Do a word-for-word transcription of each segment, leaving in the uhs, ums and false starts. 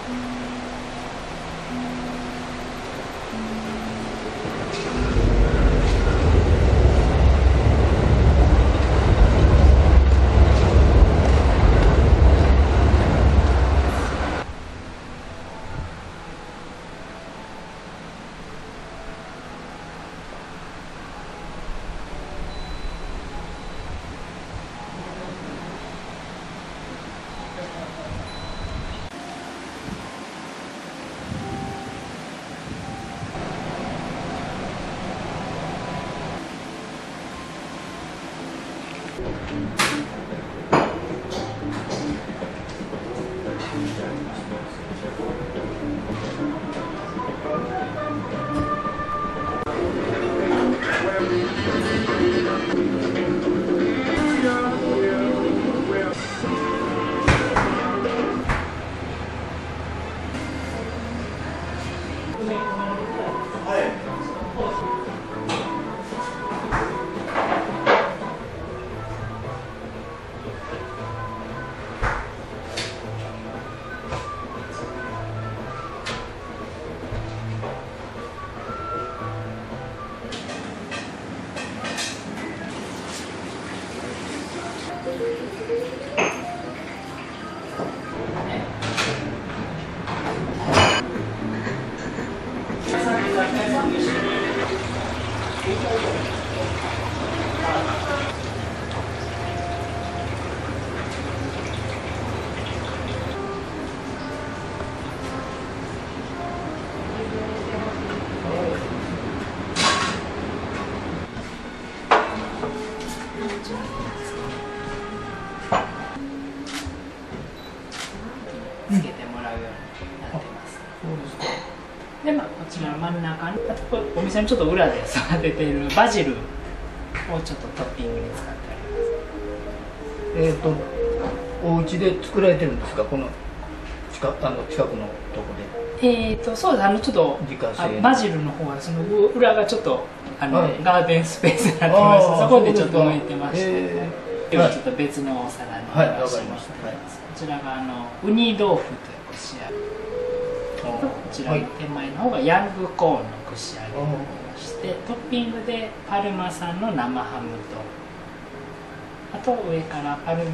つけてもらうようになってます。で、まあ、こちらの真ん中に、あとこれお店のちょっと裏で育てているバジルをちょっとトッピングに使ってあります。 えっと、お家で作られてるんですか、この近あの近くのとこで。 えっと、そうです、あのちょっとバジルの方はその裏がちょっとあの、はい、ガーデンスペースになってまして、そこでちょっと置いてまして、今日はちょっと別のお皿に出してます。こちらがあのウニ豆腐という串揚げ、こちらの手前の方がヤングコーンの串揚げになりまして、トッピングでパルマ産の生ハムと、あと上からパル、え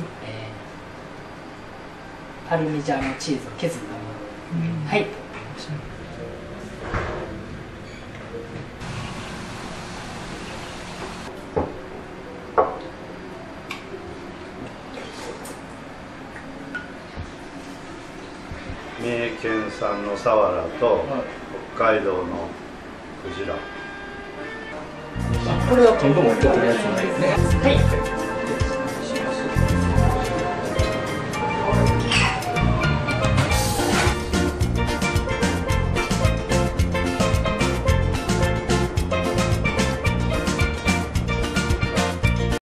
ー、パルミジャーノチーズを削ったもの、うん、はい、 三重県産のサワラと北海道のクジラ。 これは今度持ってくるやつなんですね。 はい。